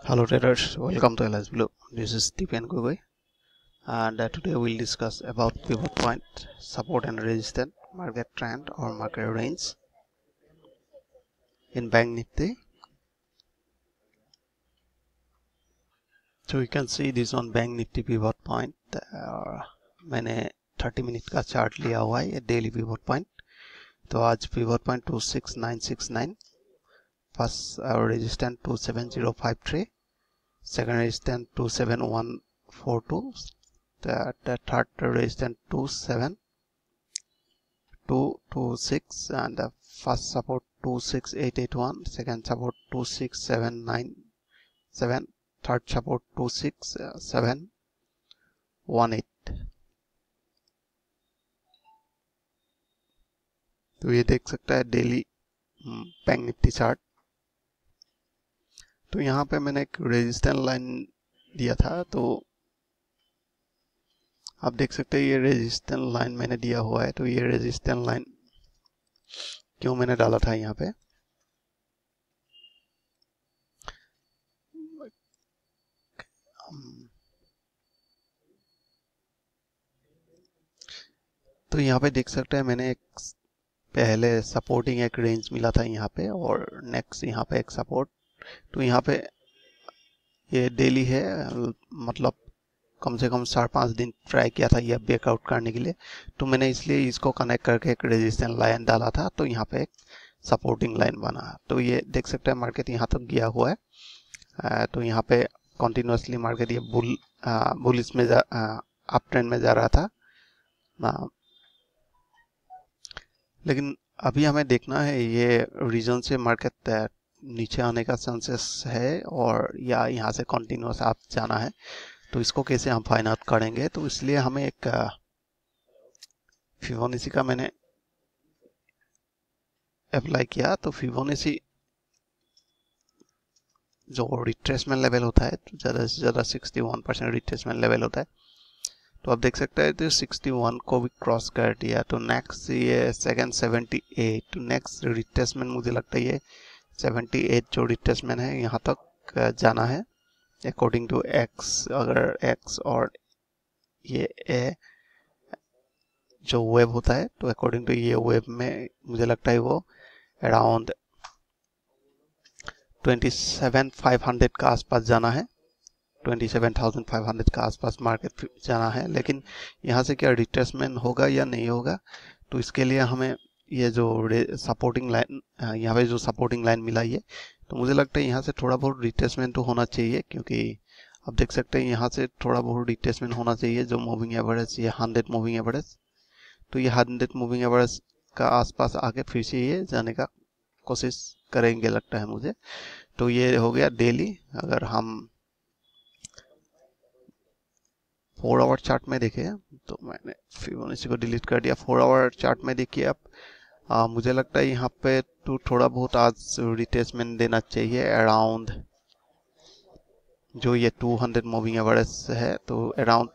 Hello traders, welcome to Aliceblue. This is Deepan Gogoi, and today we'll discuss about pivot point, support and resistance, market trend or market range in Bank Nifty. So you can see this on Bank Nifty pivot point. मैंने 30 minute का chart लिया हुआ है, ये daily pivot point. तो आज pivot point 26969, first resistance 27053, second resistance 27142, the third resistance 27226, and the first support 26881, second support 26797, third support 26718. तो ये देख सकता है डेली बैंक निफ्टी चार्ट. तो यहाँ पे मैंने एक रेजिस्टेंस लाइन दिया था, तो आप देख सकते हैं ये रेजिस्टेंस लाइन मैंने दिया हुआ है. तो ये रेजिस्टेंस लाइन क्यों मैंने डाला था यहाँ पे, तो यहाँ पे देख सकते हैं मैंने एक पहले सपोर्टिंग एक रेंज मिला था यहाँ पे, और नेक्स्ट यहाँ पे एक सपोर्ट. तो यहाँ पे ये डेली है, मतलब कम से कम 4-5 दिन ट्राई किया था ये ब्रेकआउट करने के लिए. तो मैंने इसलिए इसको कनेक्ट करके एक रेजिस्टेंस लाइन डाला था, तो यहाँ पे एक सपोर्टिंग लाइन बना. तो ये देख सकते हैं मार्केट यहाँ तक गया हुआ है. तो यहाँ पे कंटिन्यूसली मार्केट ये बुलिश में अप ट्रेंड में जा रहा था. लेकिन अभी हमें देखना है ये रीजन से मार्केट नीचे आने का चांसेस है, और या यहाँ से कंटिन्यूस आप जाना है. तो इसको कैसे हम फाइंड आउट करेंगे, तो इसलिए हमें एक फिबोनाची का मैंने अप्लाई किया. तो फिबोनाची जो रिट्रेसमेंट लेवल होता है, तो ज़्यादा से ज़्यादा 61% रिट्रेसमेंट लेवल होता है. तो आप देख सकते हैं तो 61 को भी क्रॉस कर दिया. तो नेक्स्ट ये सेकंड 78, तो नेक्स्ट रिट्रेसमेंट मुझे लगता है ये 78 जो रिट्रेसमेंट है यहाँ तक जाना है अकॉर्डिंग टू एक्स. अगर एक्स और ये ए जो वेव होता है, तो अकॉर्डिंग टू ये वेव में मुझे लगता है वो अराउंड 27,500 का आसपास जाना है, 27,500 का आसपास मार्केट जाना है. लेकिन यहाँ से क्या रिट्रेसमेंट होगा या नहीं होगा, तो इसके लिए हमें ये जो सपोर्टिंग लाइन यहाँ पे जो सपोर्टिंग लाइन मिला है, तो मुझे लगता है यहाँ से थोड़ा बहुत रिट्रेसमेंट तो होना चाहिए, क्योंकि आप देख सकते हैं यहाँ से थोड़ा बहुत रिट्रेसमेंट होना चाहिए. जो मूविंग एवरेज ये 100 मूविंग एवरेज, तो ये 100 मूविंग एवरेज का आसपास आके फिर से ये जाने का कोशिश करेंगे लगता है मुझे. तो ये हो गया डेली. अगर हम 4 आवर चार्ट में देखें, तो मैंने फिबोनाची को डिलीट कर दिया. 4 आवर चार्ट में देखिए आप, मुझे लगता है यहाँ पे तो थोड़ा बहुत आज रिट्रेसमेंट देना चाहिए अराउंड जो ये 200 मूविंग एवरेज है, तो अराउंड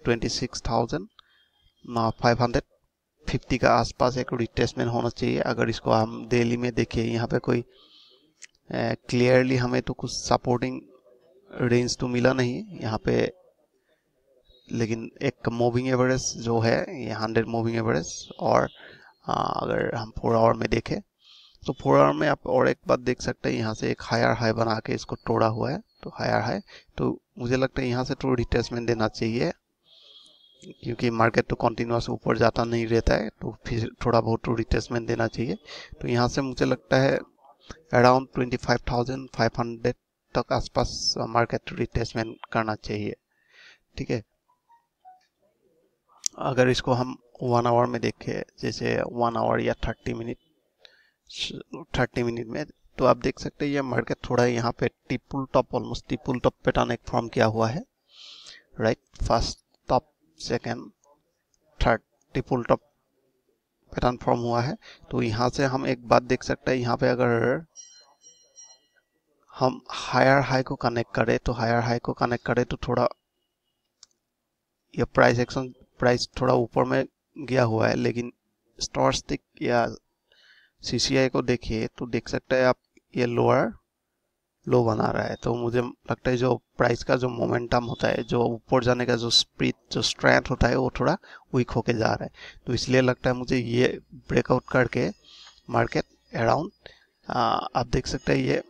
26,550 का आसपास एक रिट्रेसमेंट होना चाहिए. अगर इसको हम डेली में देखें, यहाँ पे कोई क्लियरली हमें तो कुछ सपोर्टिंग रेंज तो मिला नहीं यहाँ पे, लेकिन एक मूविंग एवरेज जो है ये 100 मूविंग एवरेज. और अगर हम 4 आवर में देखें, तो 4 आवर में आप और एक बात देख सकते हैं, यहाँ से एक हायर हाई बना के इसको तोड़ा हुआ है. तो हायर हाई, तो मुझे लगता है यहाँ से थोड़ा रिट्रेसमेंट देना चाहिए, क्योंकि मार्केट तो कंटिन्यूस ऊपर जाता नहीं रहता है, तो फिर थोड़ा बहुत तो रिट्रेसमेंट देना चाहिए. तो यहाँ से मुझे लगता है अराउंड 25,500 तक आसपास मार्केट रिट्रेसमेंट करना चाहिए. ठीक है. अगर इसको हम 1 आवर में देखें, जैसे 1 आवर या 30 मिनट में, तो आप देख सकते हैं ये मार्केट थोड़ा यहाँ पे triple top, almost triple top pattern एक फॉर्म किया हुआ है. Right, first top, second, third triple top pattern form हुआ है. तो यहाँ से हम एक बात देख सकते हैं, यहाँ पे अगर हम हायर हाई को कनेक्ट करें, तो हायर हाई को कनेक्ट करें तो थोड़ा ये प्राइस थोड़ा ऊपर में गया हुआ है. लेकिन स्टॉक्स या सीसीआई को देखिए, तो देख सकते हैं आप ये लोअर लो बना रहा है। तो मुझे लगता है जो प्राइस का जो मोमेंटम होता है, जो ऊपर जाने का जो स्पीड, जो स्ट्रेंथ होता है, वो थोड़ा वीक होके जा रहा है। तो इसलिए लगता है मुझे ये ब्रेकआउट करके मार्केट अराउंड, आप देख सकते हैं ये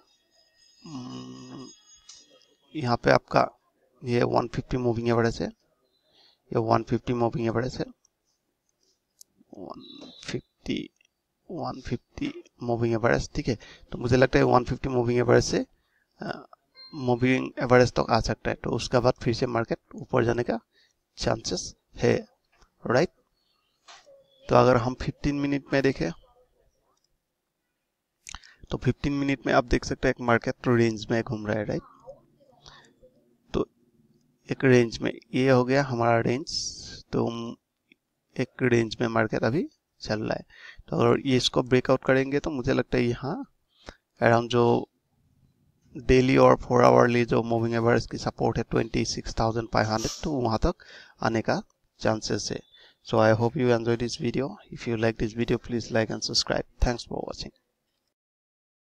यहाँ पे आपका ये 150 मूविंग एवरेज है, ये 150 मूविंग एवरेज है, 150 मूविंग एवरेज, ठीक है। तो मुझे लगता है 150 मूविंग एवरेज से मूविंग एवरेज तक आ सकता है। तो उसके बाद फिर से मार्केट ऊपर जाने का चांसेस है, राइट। तो अगर हम 15 मिनट में देखें तो 15 मिनट में आप देख सकते हैं एक मार्केट रेंज में घूम रहा है, राइट। तो एक रेंज में ये हो गया हमारा रेंज, तो एक रेंज में मार्केट अभी चल रहा है। तो अगर ये इसको ब्रेकआउट करेंगे तो मुझे लगता है यहाँ अराउंड जो डेली और 4 आवरली जो मूविंग एवरेज की सपोर्ट है 26,500, तो वहाँ तक आने का चांसेस है। So I hope you enjoyed this video. If you like this video, please like and subscribe. Thanks for watching.